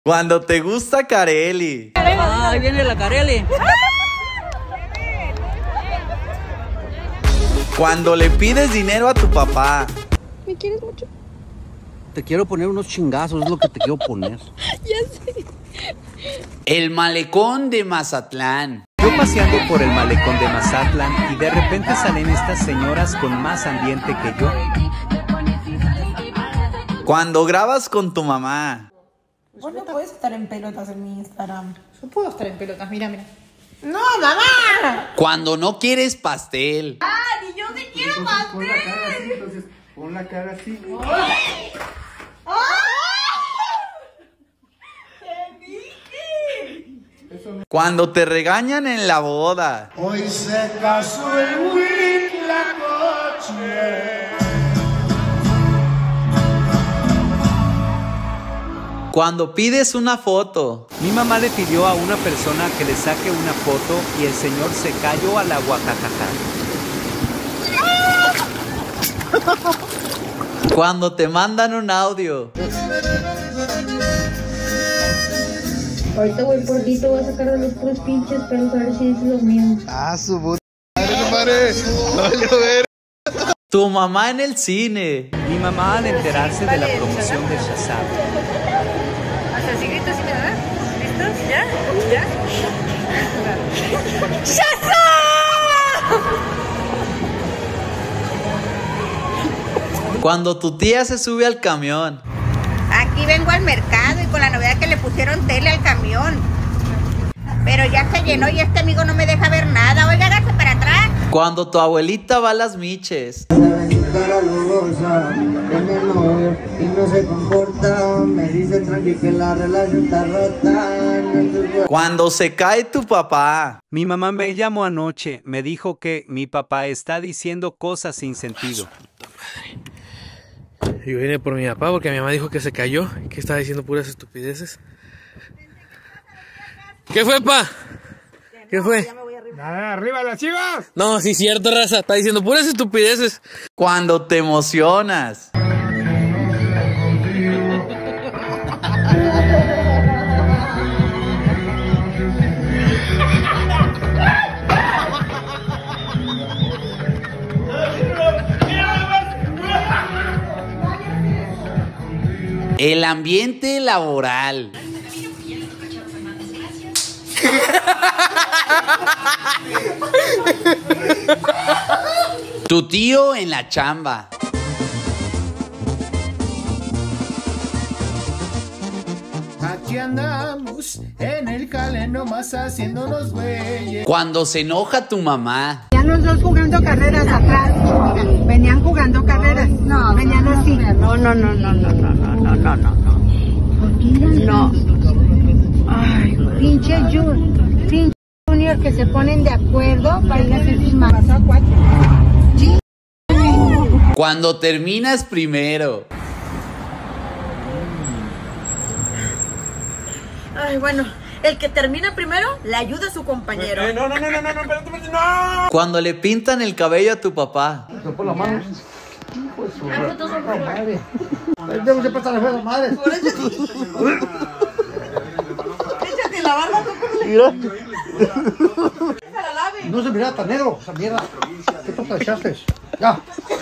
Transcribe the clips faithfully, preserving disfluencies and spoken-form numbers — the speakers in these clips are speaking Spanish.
Cuando te gusta Carelli. Ah, ahí viene la Carelli. Cuando le pides dinero a tu papá. ¿Me quieres mucho? Te quiero poner unos chingazos, es lo que te quiero poner. Ya sé. El malecón de Mazatlán. Yo paseando por el malecón de Mazatlán y de repente salen estas señoras con más ambiente que yo. Cuando grabas con tu mamá. Vos no podés estar en pelotas en mi Instagram. Yo puedo estar en pelotas, mira, mira. ¡No, mamá! Cuando no quieres pastel. ¡Ah, ni yo te quiero pastel! Pon la cara así, entonces, pon la cara así. ¡Ah! ¡Te dije! Cuando te regañan en la boda. Hoy se casó el Huitlacoche. Cuando pides una foto. Mi mamá le pidió a una persona que le saque una foto y el señor se cayó al agua, jajaja. Cuando te mandan un audio. Ahorita voy por ti, te voy a sacar de los tres pinches pelos a ver si dices los míos. Ah, su puta madre, compadre. Vale, a ver. Tu mamá en el cine. Mi mamá al enterarse de la promoción de Shazam. Hasta así gritos y me da. ¿Listos? ¿Ya? ¿Ya? Cuando tu tía se sube al camión. Aquí vengo al mercado y con la novedad que le pusieron tele al camión. Pero ya se llenó y este amigo no me deja ver nada. Oiga, hágase para atrás. Cuando tu abuelita va a las miches. Y no se comporta, me dice tranqui que la relación está rota. Cuando se cae tu papá. Mi mamá me llamó anoche, me dijo que mi papá está diciendo cosas sin sentido. Yo vine por mi papá porque mi mamá dijo que se cayó, que estaba diciendo puras estupideces. ¿Qué fue, pa? ¿Qué fue? Nada, arriba las chivas. No, sí, cierto, raza. Está diciendo puras estupideces. Cuando te emocionas. El ambiente laboral. Tu tío en la chamba. Aquí andamos en el cale nomás haciéndonos güeyes. Cuando se enoja tu mamá. Venían los dos jugando carreras atrás. Venían jugando carreras. No, venían así. No, no, no, no, no, no, no, no, no, no. No. Ay, pinche Junior, pinche Junior que se ponen de acuerdo para ir a hacer sus mamas a cuatro. Cuando terminas primero. Ay, bueno, el que termina primero le ayuda a su compañero. Eh, no, no, no, no, no, no, espérate, espérate, no. Cuando le pintan el cabello a tu papá. Se pone la mano. Hijo de su madre. Tengo que prestar la fe madre. Échate la barba, Mira. No se mira tan negro, esa mierda. ¿Qué te echaste? Ya.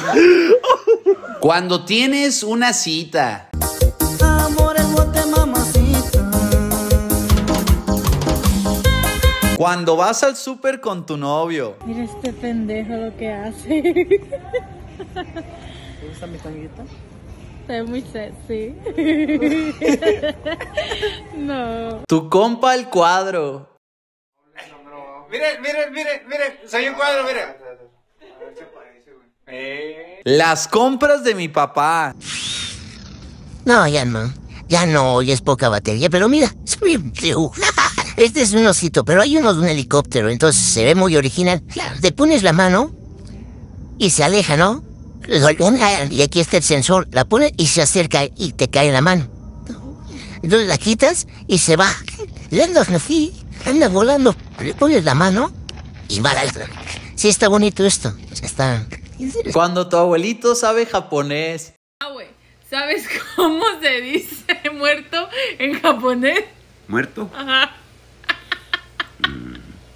Cuando tienes una cita. Amor, el bote, mamacita. Cuando vas al súper con tu novio. Mira este pendejo lo que hace. ¿Te gusta mi tanguita? Está muy sexy. No. Tu compa el cuadro. Miren, miren, miren, miren. Soy un cuadro, miren. Las compras de mi papá. No, ya no. Ya no, hoy es poca batería, pero mira. Este es un osito, pero hay uno de un helicóptero, entonces se ve muy original. Claro, te pones la mano y se aleja, ¿no? Y aquí está el sensor, la pones y se acerca y te cae en la mano. Entonces la quitas y se va. Y andas así, andas volando. Le pones la mano y va. Sí, está bonito esto. Está... Cuando tu abuelito sabe japonés. Ah, güey. ¿Sabes cómo se dice muerto en japonés? ¿Muerto? Ajá. Mm.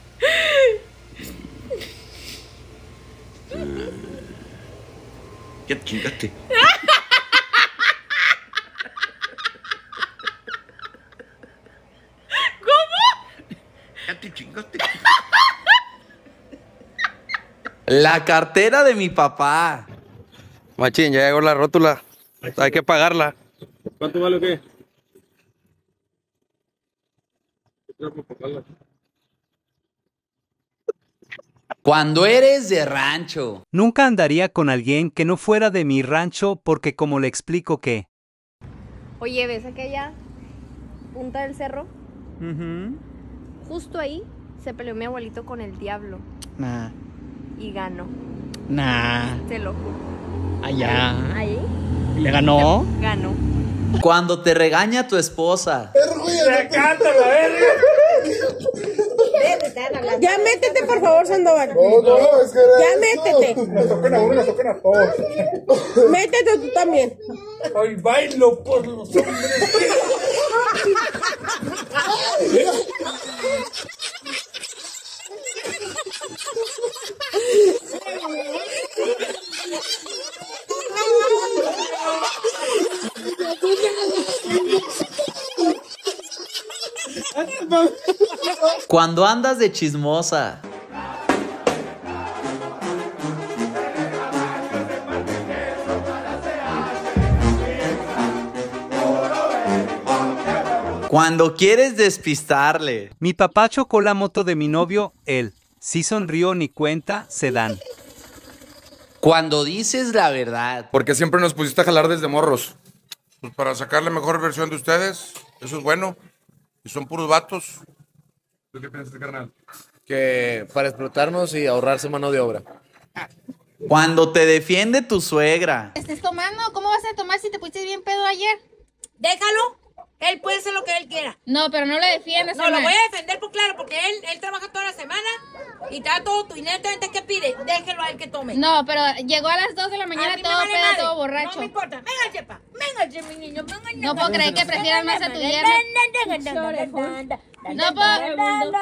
Ya te chingaste. ¿Cómo? Ya te chingaste. La cartera de mi papá. Machín, ya llegó la rótula. Hay que pagarla. ¿Cuánto vale o qué? Cuando eres de rancho. Nunca andaría con alguien que no fuera de mi rancho porque como le explico que... Oye, ¿ves aquella punta del cerro? Uh-huh. Justo ahí se peleó mi abuelito con el diablo. Nah. Y ganó. Nah. Te lo juro. Allá. Ahí. ¿Le ganó? Ganó. Cuando te regaña tu esposa. ¡Me encanta la verga! Ya métete, por favor, Sandoval. No, no, es que Ya métete. Nos tocan a uno, nos tocan a todos. Métete tú también. Hoy bailo por los hombres. Cuando andas de chismosa. Cuando quieres despistarle. Mi papá chocó la moto de mi novio, él. Sí sonrió ni cuenta, se dan. Cuando dices la verdad. Porque siempre nos pusiste a jalar desde morros. Pues para sacar la mejor versión de ustedes, eso es bueno. Y son puros vatos. ¿Tú qué piensas, carnal? Que para explotarnos y ahorrarse mano de obra. Cuando te defiende tu suegra. ¿Estés tomando? ¿Cómo vas a tomar si te pusiste bien pedo ayer? Déjalo. Él puede hacer lo que él quiera. No, pero no lo defiendes. No, lo voy a defender, pues claro, porque él, él trabaja toda la semana y te da todo tu dinero. Entonces, ¿qué pide? Déjelo a él que tome. No, pero llegó a las dos de la mañana todo vale pedo, madre. todo borracho. No me importa. Venga, chepa. Venga, mi niño. Venga, No puedo creer que prefieran más a tu yerno. No puedo,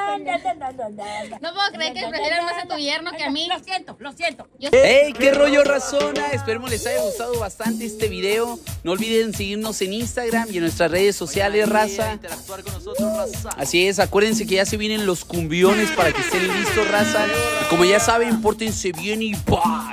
no puedo creer que prefieran más a tu yerno que a mí. Lo siento, lo siento. ¡Hey! ¿Qué rollo, razona? Esperemos les haya gustado bastante este video. No olviden seguirnos en Instagram y en nuestras redes sociales, raza. Así es, acuérdense que ya se vienen los cumbiones para que estén listos, raza. Y como ya saben, pórtense bien y bye.